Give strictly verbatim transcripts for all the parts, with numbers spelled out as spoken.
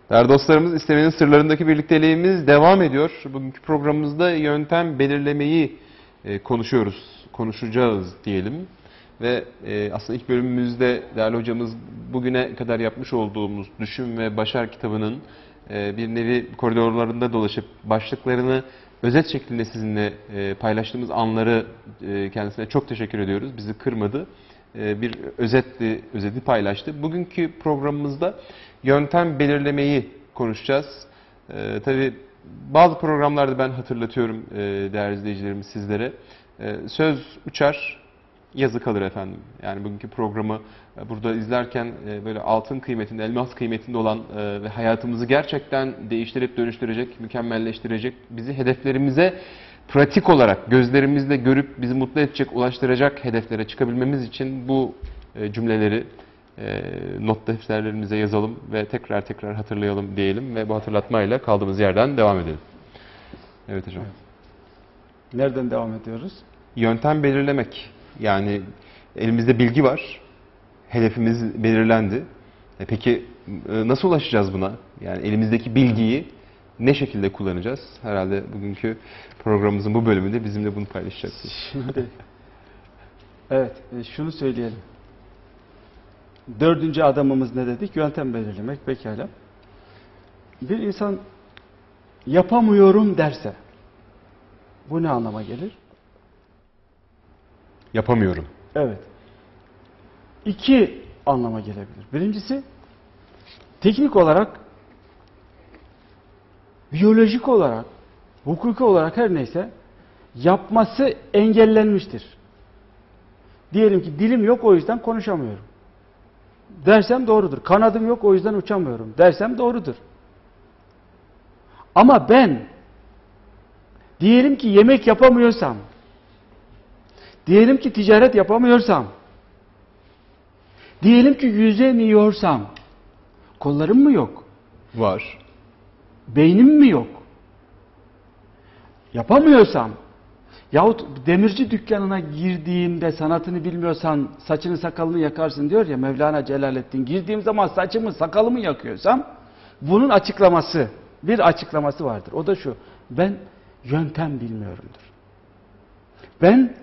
Değerli dostlarımız, İstemenin Sırlarındaki birlikteliğimiz devam ediyor. Bugünkü programımızda yöntem belirlemeyi konuşuyoruz, konuşacağız diyelim. Ve aslında ilk bölümümüzde değerli hocamız bugüne kadar yapmış olduğumuz Düşün ve Başar kitabının bir nevi koridorlarında dolaşıp başlıklarını özet şeklinde sizinle paylaştığımız anları kendisine çok teşekkür ediyoruz. Bizi kırmadı. Bir özetli, özeti paylaştı. Bugünkü programımızda yöntem belirlemeyi konuşacağız. Ee, tabii bazı programlarda ben hatırlatıyorum e, değerli izleyicilerimiz sizlere. E, söz uçar, yazı kalır efendim. Yani bugünkü programı e, burada izlerken e, böyle altın kıymetinde, elmas kıymetinde olan e, ve hayatımızı gerçekten değiştirip dönüştürecek, mükemmelleştirecek, bizi hedeflerimize pratik olarak gözlerimizle görüp bizi mutlu edecek, ulaştıracak hedeflere çıkabilmemiz için bu e, cümleleri e, not defterlerimize yazalım ve tekrar tekrar hatırlayalım diyelim ve bu hatırlatmayla kaldığımız yerden devam edelim. Evet hocam. Nereden devam ediyoruz? Yöntem belirlemek. Yani elimizde bilgi var. Hedefimiz belirlendi. E peki e, nasıl ulaşacağız buna? Yani elimizdeki bilgiyi ne şekilde kullanacağız? Herhalde bugünkü programımızın bu bölümünde bizimle bunu paylaşacaksınız. Şimdi, evet, şunu söyleyelim. Dördüncü adamımız ne dedik? Yöntem belirlemek, pekala. Bir insan yapamıyorum derse, bu ne anlama gelir? Yapamıyorum. Evet. İki anlama gelebilir. Birincisi, teknik olarak, biyolojik olarak, hukuki olarak her neyse, yapması engellenmiştir. Diyelim ki dilim yok, o yüzden konuşamıyorum dersem doğrudur. Kanadım yok, o yüzden uçamıyorum dersem doğrudur. Ama ben diyelim ki yemek yapamıyorsam, diyelim ki ticaret yapamıyorsam, diyelim ki yüzemiyorsam, kollarım mı yok? Var. Beynim mi yok? Yapamıyorsam, yahut demirci dükkanına girdiğimde sanatını bilmiyorsan saçını sakalını yakarsın diyor ya Mevlana Celaleddin. Girdiğim zaman saçımı sakalımı yakıyorsam bunun açıklaması, bir açıklaması vardır. O da şu: ben yöntem bilmiyorumdur. Ben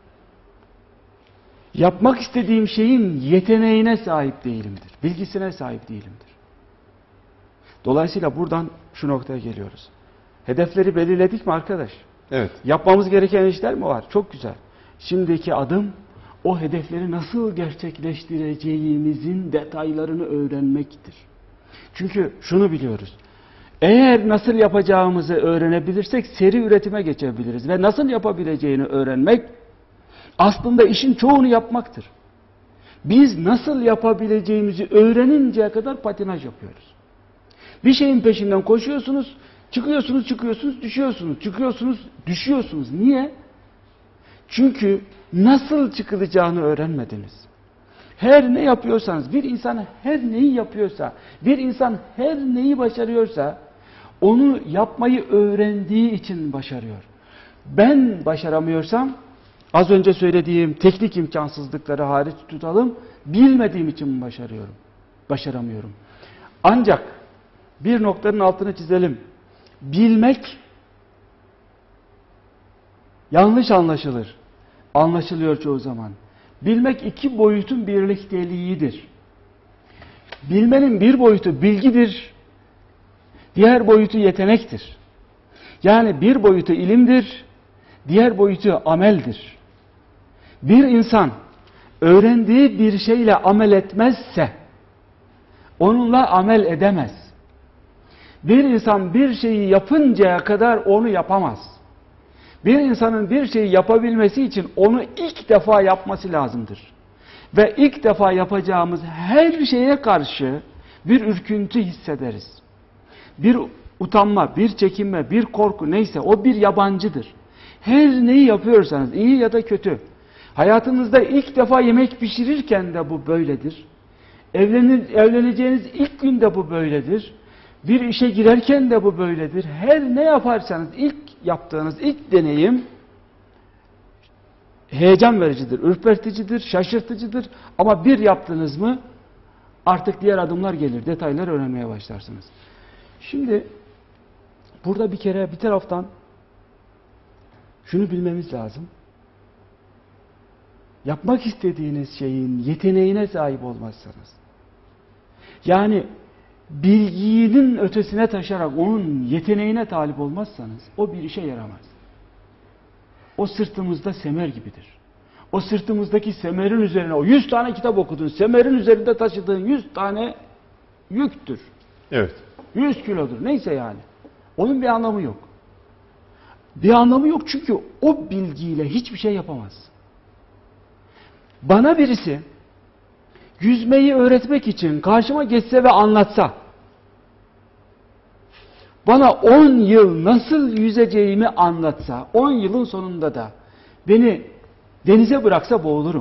yapmak istediğim şeyin yeteneğine sahip değilimdir. Bilgisine sahip değilimdir. Dolayısıyla buradan şu noktaya geliyoruz. Hedefleri belirledik mi arkadaş? Evet. Yapmamız gereken işler mi var? Çok güzel. Şimdiki adım o hedefleri nasıl gerçekleştireceğimizin detaylarını öğrenmektir. Çünkü şunu biliyoruz. Eğer nasıl yapacağımızı öğrenebilirsek seri üretime geçebiliriz. Ve nasıl yapabileceğini öğrenmek aslında işin çoğunu yapmaktır. Biz nasıl yapabileceğimizi öğreninceye kadar patinaj yapıyoruz. Bir şeyin peşinden koşuyorsunuz, çıkıyorsunuz, çıkıyorsunuz, düşüyorsunuz, çıkıyorsunuz, düşüyorsunuz. Niye? Çünkü nasıl çıkılacağını öğrenmediniz. Her ne yapıyorsanız, bir insan her neyi yapıyorsa, bir insan her neyi başarıyorsa, onu yapmayı öğrendiği için başarıyor. Ben başaramıyorsam, az önce söylediğim teknik imkansızlıkları hariç tutalım, bilmediğim için başarıyorum, başaramıyorum. Ancak bir noktanın altını çizelim. Bilmek yanlış anlaşılır. Anlaşılıyor çoğu zaman. Bilmek iki boyutun birlikteliğidir. Bilmenin bir boyutu bilgidir, diğer boyutu yetenektir. Yani bir boyutu ilimdir, diğer boyutu ameldir. Bir insan öğrendiği bir şeyle amel etmezse onunla amel edemez. Bir insan bir şeyi yapıncaya kadar onu yapamaz. Bir insanın bir şeyi yapabilmesi için onu ilk defa yapması lazımdır. Ve ilk defa yapacağımız her şeye karşı bir ürküntü hissederiz. Bir utanma, bir çekinme, bir korku neyse o bir yabancıdır. Her neyi yapıyorsanız iyi ya da kötü. Hayatınızda ilk defa yemek pişirirken de bu böyledir. Evlenir, evleneceğiniz ilk günde bu böyledir. Bir işe girerken de bu böyledir. Her ne yaparsanız ilk yaptığınız ilk deneyim heyecan vericidir, ürperticidir, şaşırtıcıdır. Ama bir yaptınız mı Artık diğer adımlar gelir. Detayları öğrenmeye başlarsınız. Şimdi burada bir kere bir taraftan şunu bilmemiz lazım. Yapmak istediğiniz şeyin yeteneğine sahip olmazsanız, yani bilginin ötesine taşarak onun yeteneğine talip olmazsanız o bir işe yaramaz. O sırtımızda semer gibidir. O sırtımızdaki semerin üzerine o yüz tane kitap okudun, semerin üzerinde taşıdığın yüz tane yüktür. Evet. yüz kilodur. Neyse yani. Onun bir anlamı yok. Bir anlamı yok çünkü o bilgiyle hiçbir şey yapamazsın. Bana birisi yüzmeyi öğretmek için karşıma geçse ve anlatsa, bana on yıl nasıl yüzeceğimi anlatsa, on yılın sonunda da beni denize bıraksa boğulurum.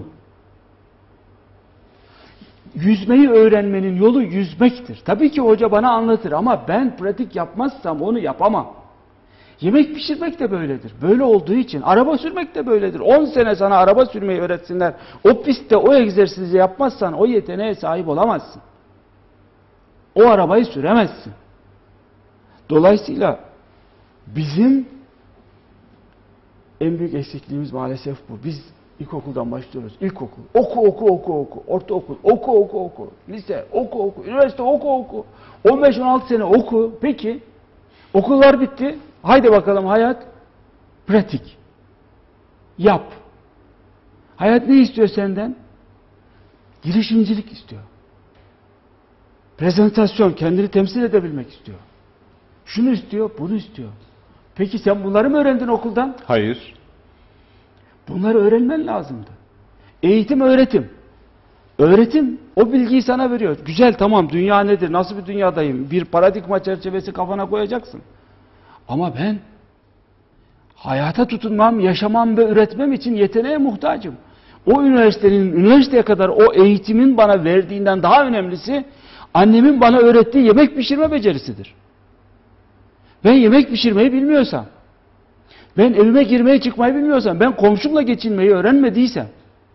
Yüzmeyi öğrenmenin yolu yüzmektir. Tabii ki hoca bana anlatır ama ben pratik yapmazsam onu yapamam. Yemek pişirmek de böyledir. Böyle olduğu için araba sürmek de böyledir. on sene sana araba sürmeyi öğretsinler. O pistte o egzersizi yapmazsan o yeteneğe sahip olamazsın. O arabayı süremezsin. Dolayısıyla bizim en büyük eksikliğimiz maalesef bu. Biz ilkokuldan başlıyoruz. İlkokul, oku oku oku oku. Ortaokul, oku oku oku. Lise, oku oku. Üniversite, oku oku. on beş on altı sene oku. Peki, okullar bitti. Haydi bakalım hayat. Pratik. Yap. Hayat ne istiyor senden? Girişimcilik istiyor. Prezentasyon, kendini temsil edebilmek istiyor. Şunu istiyor, bunu istiyor. Peki sen bunları mı öğrendin okuldan? Hayır. Bunları öğrenmen lazımdı. Eğitim, öğretim. Öğretim o bilgiyi sana veriyor. Güzel, tamam, dünya nedir, nasıl bir dünyadayım? Bir paradigma çerçevesi kafana koyacaksın. Ama ben hayata tutunmam, yaşamam ve üretmem için yeteneğe muhtacım. O üniversitenin, üniversiteye kadar o eğitimin bana verdiğinden daha önemlisi annemin bana öğrettiği yemek pişirme becerisidir. Ben yemek pişirmeyi bilmiyorsam, ben evime girmeye çıkmayı bilmiyorsam, ben komşumla geçinmeyi öğrenmediysem,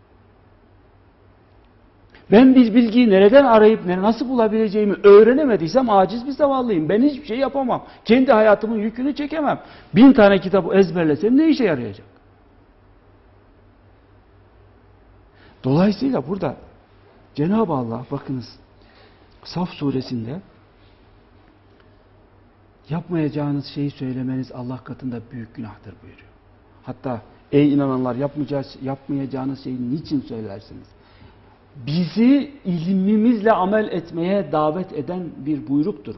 ben bir bilgiyi nereden arayıp nasıl bulabileceğimi öğrenemediysem aciz bir zavallıyım. Ben hiçbir şey yapamam. Kendi hayatımın yükünü çekemem. Bin tane kitabı ezberlesem ne işe yarayacak? Dolayısıyla burada Cenab-ı Allah, bakınız, Saf suresinde yapmayacağınız şeyi söylemeniz Allah katında büyük günahtır buyuruyor. Hatta ey inananlar, yapmayacağınız, yapmayacağınız şeyi niçin söylersiniz? Bizi ilmimizle amel etmeye davet eden bir buyruktur.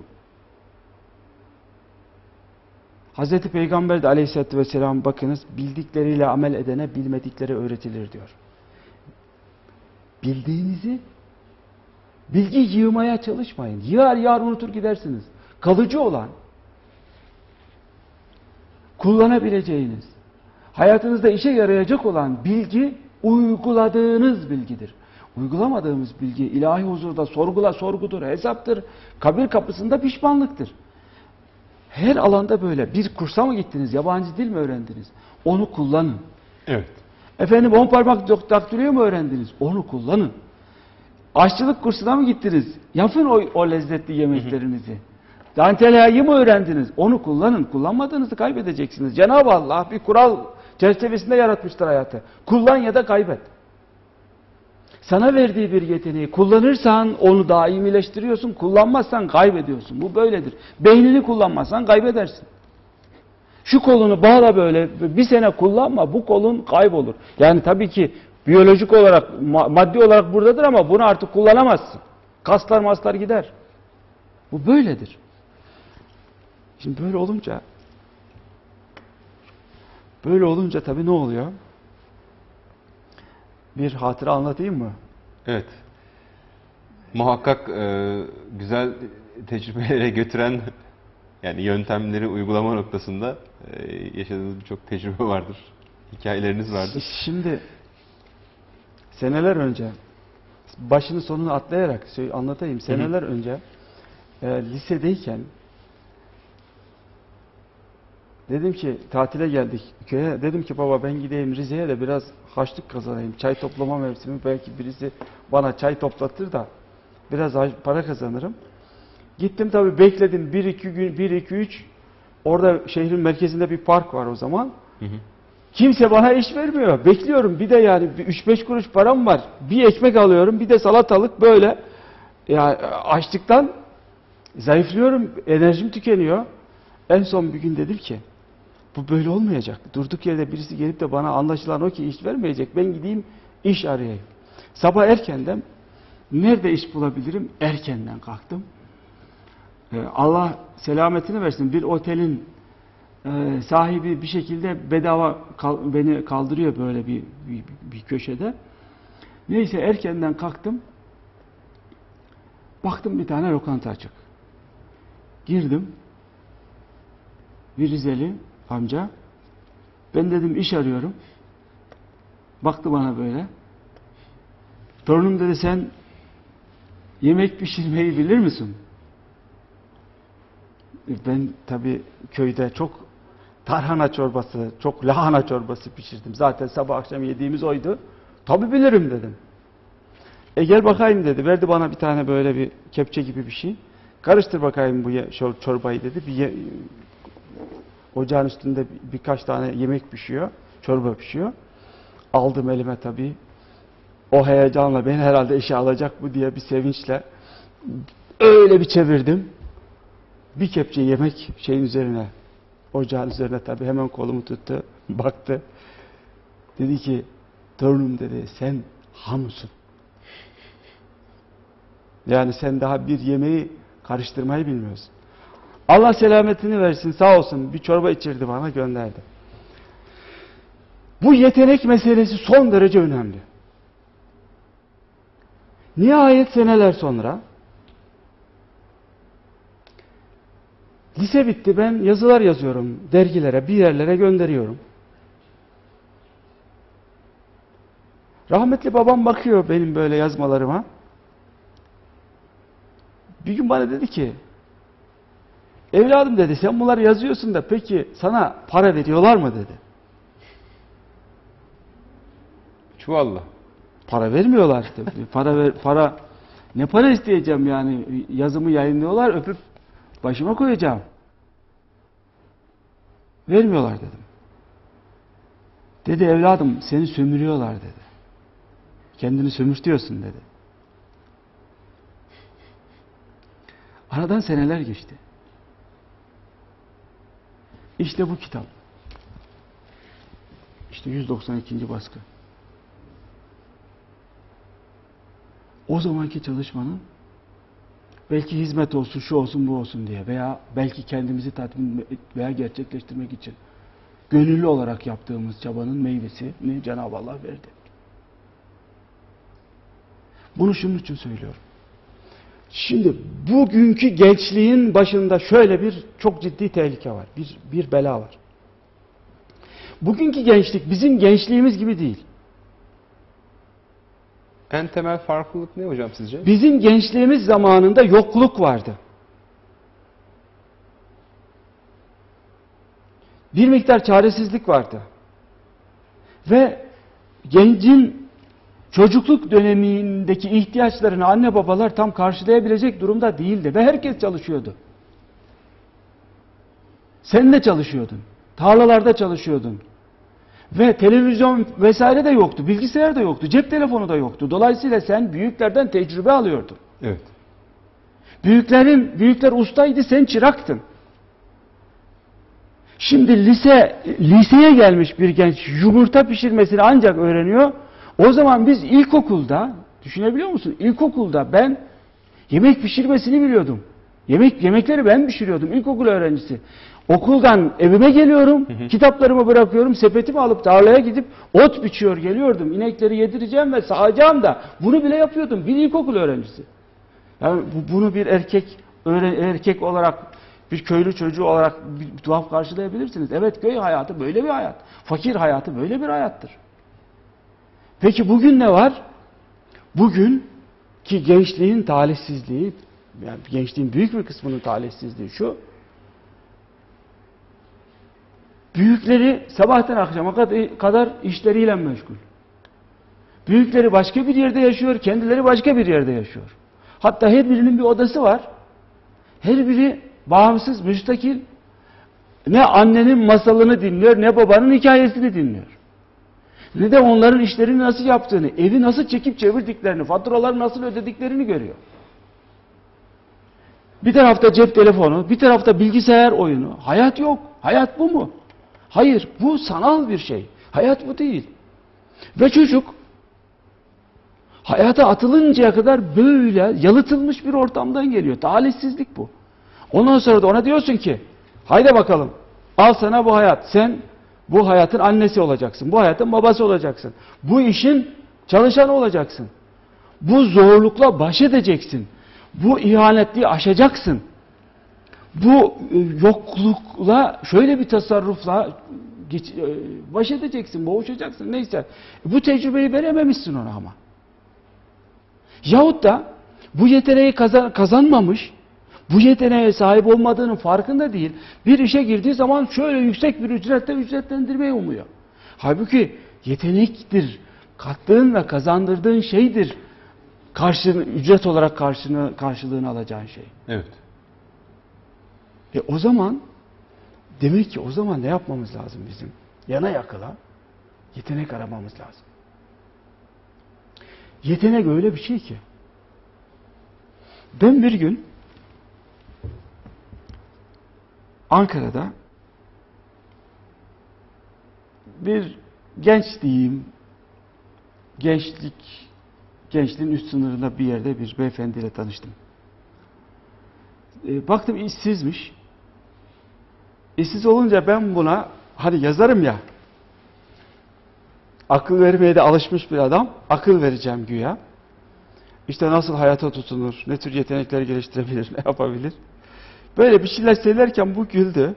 Hazreti Peygamber de aleyhissalatü vesselam, bakınız, bildikleriyle amel edene bilmedikleri öğretilir diyor. Bildiğinizi, bilgi yığmaya çalışmayın. Yığar yığar unutur gidersiniz. Kalıcı olan, kullanabileceğiniz, hayatınızda işe yarayacak olan bilgi uyguladığınız bilgidir. Uygulamadığımız bilgi ilahi huzurda sorgula sorgudur, hesaptır, kabir kapısında pişmanlıktır. Her alanda böyle. Bir kursa mı gittiniz, yabancı dil mi öğrendiniz? Onu kullanın. Evet. Efendim on parmak daktiloyu mu öğrendiniz? Onu kullanın. Aşçılık kursuna mı gittiniz? Yapın o, o lezzetli yemeklerinizi. Dantelayı mı öğrendiniz? Onu kullanın. Kullanmadığınızı kaybedeceksiniz. Cenab-ı Allah bir kural çerçevesinde yaratmıştır hayatı. Kullan ya da kaybet. Sana verdiği bir yeteneği kullanırsan onu daimileştiriyorsun. Kullanmazsan kaybediyorsun. Bu böyledir. Beynini kullanmazsan kaybedersin. Şu kolunu bağla böyle, bir sene kullanma, bu kolun kaybolur. Yani tabii ki biyolojik olarak, maddi olarak buradadır ama bunu artık kullanamazsın. Kaslar maslar gider. Bu böyledir. Şimdi böyle olunca, böyle olunca tabii ne oluyor? Bir hatıra anlatayım mı? Evet. Muhakkak e, güzel tecrübelere götüren, yani yöntemleri uygulama noktasında e, yaşadığınız birçok tecrübe vardır. Hikayeleriniz vardır. Şimdi seneler önce, başını sonunu atlayarak anlatayım. Seneler hı hı. önce e, lisedeyken dedim ki tatile geldik köye. Dedim ki baba ben gideyim Rize'ye de biraz harçlık kazanayım. Çay toplama mevsimi, belki birisi bana çay toplatır da Biraz para kazanırım. Gittim tabii bekledim bir iki gün, bir iki üç. Orada şehrin merkezinde bir park var o zaman. Hı hı. Kimse bana iş vermiyor. Bekliyorum. Bir de yani üç beş kuruş param var. Bir ekmek alıyorum. Bir de salatalık böyle. Ya açlıktan zayıflıyorum. Enerjim tükeniyor. En son bir gün dedim ki bu böyle olmayacak. Durduk yerde birisi gelip de bana anlaşılan o ki iş vermeyecek. Ben gideyim iş arayayım. Sabah erkenden nerede iş bulabilirim? Erkenden kalktım. Allah selametini versin. Bir otelin e, sahibi bir şekilde bedava kal, beni kaldırıyor böyle bir, bir, bir köşede. Neyse erkenden kalktım. Baktım bir tane lokanta açık. Girdim. Bir Rizeli amca. Ben dedim iş arıyorum. Baktı bana böyle. Torunum dedi sen yemek pişirmeyi bilir misin? Ben tabii köyde çok tarhana çorbası, çok lahana çorbası pişirdim. Zaten sabah akşam yediğimiz oydu. Tabii bilirim dedim. E gel bakayım dedi. Verdi bana bir tane böyle bir kepçe gibi bir şey. Karıştır bakayım bu çorbayı dedi. Bir ye... Ocağın üstünde birkaç tane yemek pişiyor. Çorba pişiyor. Aldım elime tabii. O heyecanla beni herhalde işe alacak bu diye bir sevinçle öyle bir çevirdim. Bir kepçe yemek şeyin üzerine, ocağın üzerine tabii hemen kolumu tuttu, baktı. Dedi ki, torunum dedi, sen hamsın. Yani sen daha bir yemeği karıştırmayı bilmiyorsun. Allah selametini versin, sağ olsun bir çorba içirdi bana, gönderdi. Bu yetenek meselesi son derece önemli. Nihayet seneler sonra lise bitti, ben yazılar yazıyorum, dergilere, bir yerlere gönderiyorum. Rahmetli babam bakıyor benim böyle yazmalarıma. Bir gün bana dedi ki, evladım dedi, sen bunları yazıyorsun da peki sana para veriyorlar mı dedi. Çuvalla. Para vermiyorlar işte. para ver, para ne para isteyeceğim yani, yazımı yayınlıyorlar, öpüp başıma koyacağım. Vermiyorlar dedim. Dedi evladım seni sömürüyorlar dedi. Kendini sömürtüyorsun dedi. Aradan seneler geçti. İşte bu kitap. İşte yüz doksan ikinci baskı. O zamanki çalışmanın belki hizmet olsun, şu olsun, bu olsun diye veya belki kendimizi tatmin veya gerçekleştirmek için gönüllü olarak yaptığımız çabanın meyvesini Cenab-ı Allah verdi. Bunu şunun için söylüyorum. Şimdi bugünkü gençliğin başında şöyle bir çok ciddi tehlike var. Bir, bir bela var. Bugünkü gençlik bizim gençliğimiz gibi değil. En temel farklılık ne hocam sizce? Bizim gençliğimiz zamanında yokluk vardı. Bir miktar çaresizlik vardı. Ve gencin çocukluk dönemindeki ihtiyaçlarını anne babalar tam karşılayabilecek durumda değildi. Ve herkes çalışıyordu. Sen de çalışıyordun. Tarlalarda çalışıyordun. Ve televizyon vesaire de yoktu. Bilgisayar da yoktu. Cep telefonu da yoktu. Dolayısıyla sen büyüklerden tecrübe alıyordun. Evet. Büyüklerin, büyükler ustaydı, sen çıraktın. Şimdi lise, liseye gelmiş bir genç yumurta pişirmesini ancak öğreniyor. O zaman biz ilkokulda, düşünebiliyor musun? İlkokulda ben yemek pişirmesini biliyordum. Yemek yemekleri ben pişiriyordum. İlkokul öğrencisi. Okuldan evime geliyorum, hı hı. kitaplarımı bırakıyorum, sepetimi alıp tarlaya gidip ot biçiyor geliyordum. İnekleri yedireceğim ve sağacağım da bunu bile yapıyordum. Bir ilkokul öğrencisi. Yani bunu bir erkek erkek olarak, bir köylü çocuğu olarak bir tuhaf karşılayabilirsiniz. Evet, köy hayatı böyle bir hayat. Fakir hayatı böyle bir hayattır. Peki bugün ne var? Bugün ki gençliğin talihsizliği, yani gençliğin büyük bir kısmının talihsizliği şu: büyükleri sabahtan akşama kadar işleriyle meşgul. Büyükleri başka bir yerde yaşıyor, kendileri başka bir yerde yaşıyor. Hatta her birinin bir odası var. Her biri bağımsız, müstakil. Ne annenin masalını dinliyor, ne babanın hikayesini dinliyor. Ne de onların işlerini nasıl yaptığını, evi nasıl çekip çevirdiklerini, faturaları nasıl ödediklerini görüyor. Bir tarafta cep telefonu, bir tarafta bilgisayar oyunu. Hayat yok. Hayat bu mu? Hayır, bu sanal bir şey. Hayat bu değil. Ve çocuk hayata atılıncaya kadar böyle yalıtılmış bir ortamdan geliyor. Talihsizlik bu. Ondan sonra da ona diyorsun ki, haydi bakalım, al sana bu hayat. Sen bu hayatın annesi olacaksın. Bu hayatın babası olacaksın. Bu işin çalışanı olacaksın. Bu zorlukla baş edeceksin. Bu ihanetliği aşacaksın. Bu yoklukla şöyle bir tasarrufla baş edeceksin, boğuşacaksın, neyse. Bu tecrübeyi verememişsin ona ama. Yahut da bu yeteneği kazan, kazanmamış, bu yeteneğe sahip olmadığının farkında değil, bir işe girdiği zaman şöyle yüksek bir ücretle ücretlendirmeyi umuyor. Halbuki yetenektir, kattığın ve kazandırdığın şeydir, karşılığını, ücret olarak karşını, karşılığını alacağın şey. Evet. E o zaman, demek ki o zaman ne yapmamız lazım bizim? Yana yakıla yetenek aramamız lazım. Yetenek öyle bir şey ki. Ben bir gün Ankara'da bir genç diyeyim, gençlik, gençliğin üst sınırında bir yerde bir beyefendiyle tanıştım. E, baktım işsizmiş. İşsiz olunca ben buna, hani yazarım ya, akıl vermeye de alışmış bir adam, akıl vereceğim güya. İşte nasıl hayata tutunur, ne tür yetenekler geliştirebilir, ne yapabilir. Böyle bir şeyler söylerken bu güldü.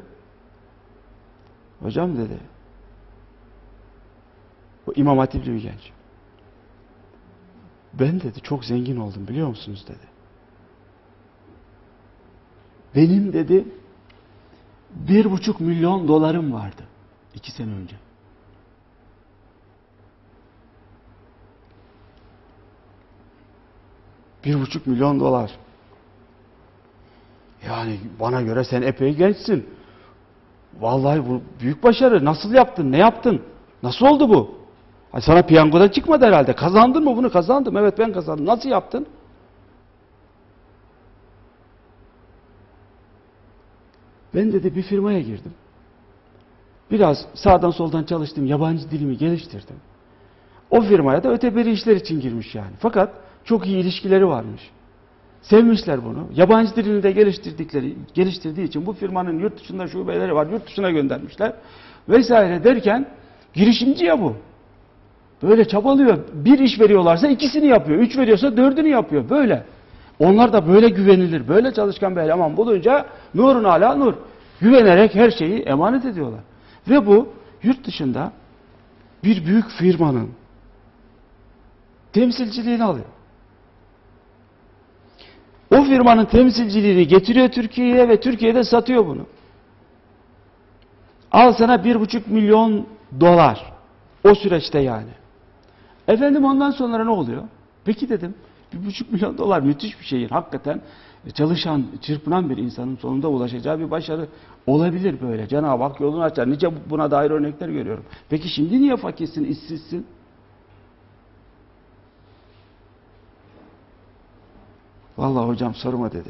Hocam dedi, bu İmam Hatipli bir genç. Ben dedi çok zengin oldum biliyor musunuz dedi. Benim dedi bir buçuk milyon dolarım vardı iki sene önce. Bir buçuk milyon dolar. Yani bana göre sen epey gençsin. Vallahi bu büyük başarı. Nasıl yaptın? Ne yaptın? Nasıl oldu bu? Hani sana piyangodan çıkmadı herhalde. Kazandın mı bunu? Kazandım. Evet ben kazandım. Nasıl yaptın? Ben dedi bir firmaya girdim. Biraz sağdan soldan çalıştım. Yabancı dilimi geliştirdim. O firmaya da öteberi işler için girmiş yani. Fakat çok iyi ilişkileri varmış. Sevmişler bunu. Yabancı dilini de geliştirdikleri, geliştirdiği için bu firmanın yurt dışında şubeleri var. Yurt dışına göndermişler. Vesaire derken girişimci ya bu. Böyle çabalıyor. Bir iş veriyorlarsa ikisini yapıyor. Üç veriyorsa dördünü yapıyor. Böyle. Onlar da böyle güvenilir. Böyle çalışkan bir eleman bulunca nurun ala nur. Güvenerek her şeyi emanet ediyorlar. Ve bu yurt dışında bir büyük firmanın temsilciliğini alıyor. O firmanın temsilciliğini getiriyor Türkiye'ye ve Türkiye'de satıyor bunu. Al sana bir buçuk milyon dolar. O süreçte yani. Efendim ondan sonra ne oluyor? Peki dedim, bir buçuk milyon dolar müthiş bir şey. Hakikaten çalışan, çırpınan bir insanın sonunda ulaşacağı bir başarı olabilir böyle. Cenab-ı Hak yolunu açar. Nice buna dair örnekler görüyorum. Peki şimdi niye fakirsin, işsizsin? Vallahi hocam sorma dedi.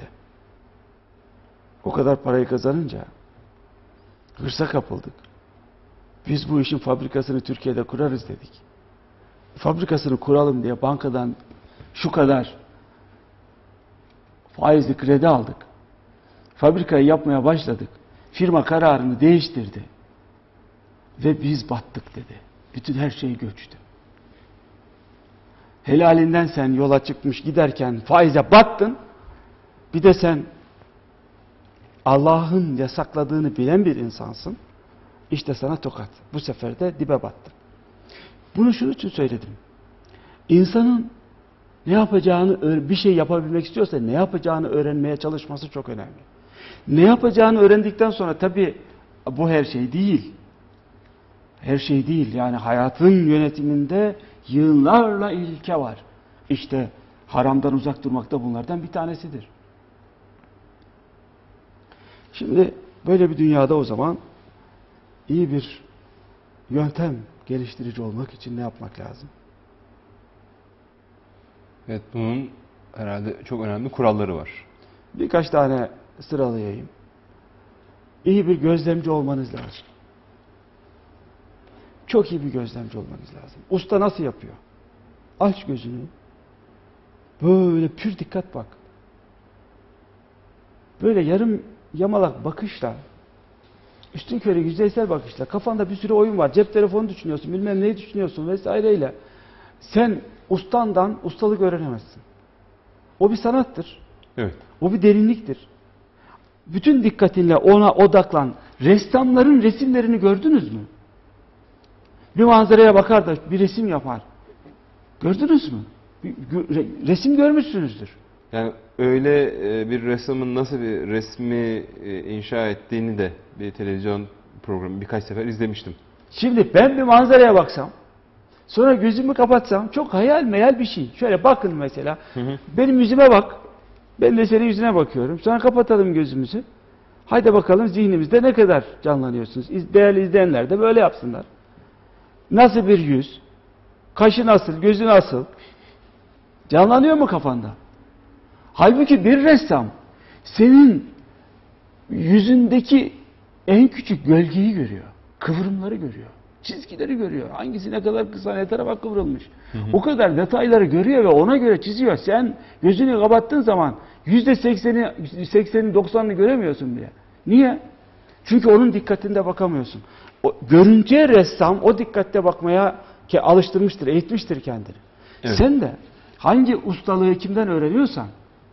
O kadar parayı kazanınca hırsa kapıldık. Biz bu işin fabrikasını Türkiye'de kurarız dedik. Fabrikasını kuralım diye bankadan şu kadar faizli kredi aldık. Fabrikayı yapmaya başladık. Firma kararını değiştirdi. Ve biz battık dedi. Bütün her şey göçtü. Helalinden sen yola çıkmış giderken faize battın. Bir de sen Allah'ın yasakladığını bilen bir insansın. İşte sana tokat. Bu sefer de dibe battın. Bunu şunun için söyledim. İnsanın ne yapacağını, bir şey yapabilmek istiyorsa ne yapacağını öğrenmeye çalışması çok önemli. Ne yapacağını öğrendikten sonra tabii bu her şey değil. Her şey değil. Yani hayatın yönetiminde yığınlarla ilke var. İşte Haramdan uzak durmak da bunlardan bir tanesidir. Şimdi böyle bir dünyada o zaman iyi bir yöntem geliştirici olmak için ne yapmak lazım? Evet, bunun herhalde çok önemli kuralları var. Birkaç tane sıralayayım. İyi bir gözlemci olmanız lazım. Çok iyi bir gözlemci olmanız lazım. Usta nasıl yapıyor? Aç gözünü. Böyle pür dikkat bak. Böyle yarım yamalak bakışla, üstünkörü yüzeysel bakışla, kafanda bir sürü oyun var. Cep telefonu düşünüyorsun, bilmem neyi düşünüyorsun vesaireyle. Sen ustandan ustalık öğrenemezsin. O bir sanattır. Evet. O bir derinliktir. Bütün dikkatinle ona odaklan. Ressamların resimlerini gördünüz mü? Bir manzaraya bakar da bir resim yapar. Gördünüz mü? Bir, gö- resim görmüşsünüzdür. Yani öyle e, bir ressamın nasıl bir resmi e, inşa ettiğini de bir televizyon programı birkaç sefer izlemiştim. Şimdi ben bir manzaraya baksam, sonra gözümü kapatsam çok hayal meyal bir şey. Şöyle bakın mesela, Hı hı. benim yüzüme bak, ben de senin yüzüne bakıyorum. Sonra kapatalım gözümüzü. Haydi bakalım zihnimizde ne kadar canlanıyorsunuz. İz- Değerli izleyenler de böyle yapsınlar. Nasıl bir yüz? Kaşı nasıl? Gözü nasıl? Canlanıyor mu kafanda? Halbuki bir ressam senin yüzündeki en küçük gölgeyi görüyor. Kıvrımları görüyor. Çizgileri görüyor. Hangisi ne kadar kısa, ne tarafa kıvrılmış. Hı hı. O kadar detayları görüyor ve ona göre çiziyor. Sen gözünü kapattığın zaman yüzde sekseni, sekseni, doksanını göremiyorsun bile. Niye? Çünkü onun dikkatinde bakamıyorsun. O, görüntüye ressam o dikkatte bakmaya ki alıştırmıştır, eğitmiştir kendini. Evet. Sen de hangi ustalığı kimden öğreniyorsan,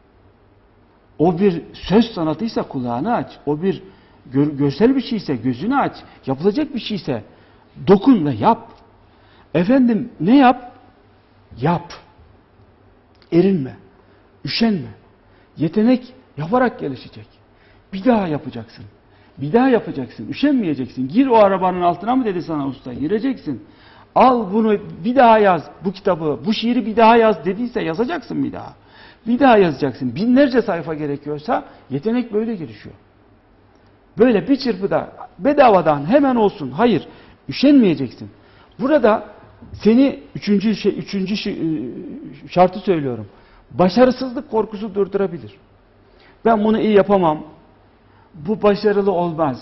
o bir söz sanatıysa kulağını aç, o bir gör, görsel bir şeyse gözünü aç, yapılacak bir şeyse dokun ve yap. Efendim ne yap? Yap. Erinme, üşenme. Yetenek yaparak gelişecek. Bir daha yapacaksın. Bir daha yapacaksın. Üşenmeyeceksin. Gir o arabanın altına mı dedi sana usta? Gireceksin. Al bunu bir daha yaz. Bu kitabı, bu şiiri bir daha yaz dediyse yazacaksın bir daha. Bir daha yazacaksın. Binlerce sayfa gerekiyorsa yetenek böyle gelişiyor. Böyle bir çırpıda bedavadan hemen olsun. Hayır. Üşenmeyeceksin. Burada seni üçüncü, şey, üçüncü şartı söylüyorum. Başarısızlık korkusu durdurabilir. Ben bunu iyi yapamam. Bu başarılı olmaz.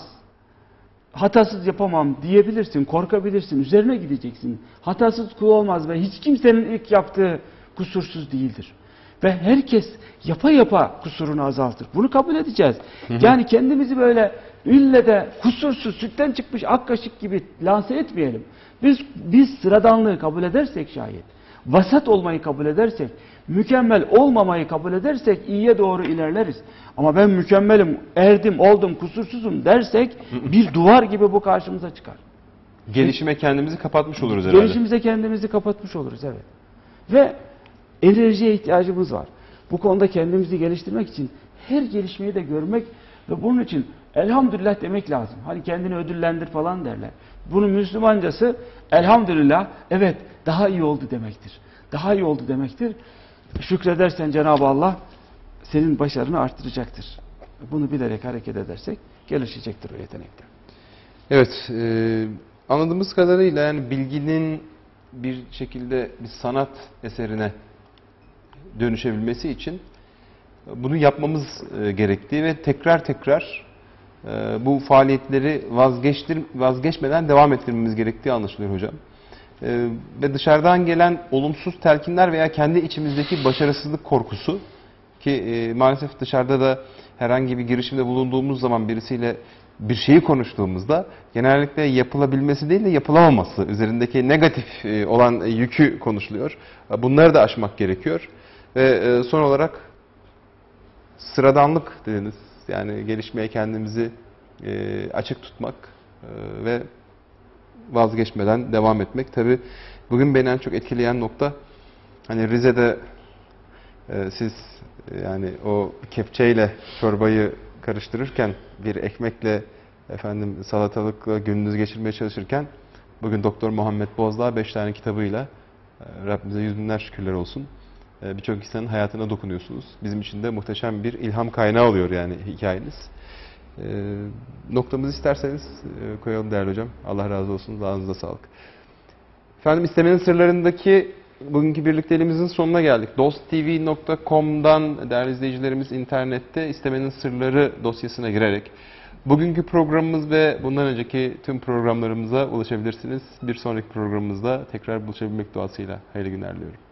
Hatasız yapamam diyebilirsin, korkabilirsin, üzerine gideceksin. Hatasız kul olmaz ve hiç kimsenin ilk yaptığı kusursuz değildir. Ve herkes yapa yapa kusurunu azaltır. Bunu kabul edeceğiz. Hı hı. Yani kendimizi böyle ille de kusursuz, sütten çıkmış ak kaşık gibi lanse etmeyelim. Biz, biz sıradanlığı kabul edersek şayet, vasat olmayı kabul edersek, mükemmel olmamayı kabul edersek iyiye doğru ilerleriz. Ama ben mükemmelim, erdim, oldum, kusursuzum dersek bir duvar gibi bu karşımıza çıkar. Gelişime kendimizi kapatmış oluruz herhalde. Gelişimize kendimizi kapatmış oluruz, evet. Ve enerjiye ihtiyacımız var. Bu konuda kendimizi geliştirmek için her gelişmeyi de görmek ve bunun için elhamdülillah demek lazım. Hani kendini ödüllendir falan derler. Bunun Müslümancası elhamdülillah, evet daha iyi oldu demektir. Daha iyi oldu demektir. Şükredersen Cenab-ı Allah senin başarını arttıracaktır. Bunu bilerek hareket edersek gelişecektir o yetenekler. Evet, e, anladığımız kadarıyla yani bilginin bir şekilde bir sanat eserine dönüşebilmesi için bunu yapmamız e, gerektiği ve tekrar tekrar e, bu faaliyetleri vazgeçtir, vazgeçmeden devam ettirmemiz gerektiği anlaşılıyor hocam. E, ve dışarıdan gelen olumsuz telkinler veya kendi içimizdeki başarısızlık korkusu ki e, maalesef dışarıda da herhangi bir girişimde bulunduğumuz zaman birisiyle bir şeyi konuştuğumuzda genellikle yapılabilmesi değil de yapılamaması üzerindeki negatif e, olan yükü konuşuluyor. Bunları da aşmak gerekiyor. Ve e, son olarak sıradanlık dediniz. Yani gelişmeye kendimizi e, açık tutmak e, ve vazgeçmeden devam etmek. Tabii bugün beni en çok etkileyen nokta hani Rize'de e, siz yani o kepçeyle çorbayı karıştırırken bir ekmekle efendim salatalıkla gününüzü geçirmeye çalışırken bugün Doktor Muhammed Bozdağ beş tane kitabıyla e, Rabbimize yüz binler şükürler olsun. e, birçok insanın hayatına dokunuyorsunuz. Bizim için de muhteşem bir ilham kaynağı oluyor yani hikayeniz. E, noktamızı isterseniz e, koyalım değerli hocam. Allah razı olsun. Ağzınıza sağlık. Efendim istemenin sırlarındaki bugünkü birlikteliğimizin sonuna geldik. dosttv nokta com'dan değerli izleyicilerimiz internette istemenin sırları dosyasına girerek bugünkü programımız ve bundan önceki tüm programlarımıza ulaşabilirsiniz. Bir sonraki programımızda tekrar buluşabilmek duasıyla hayırlı günler diliyorum.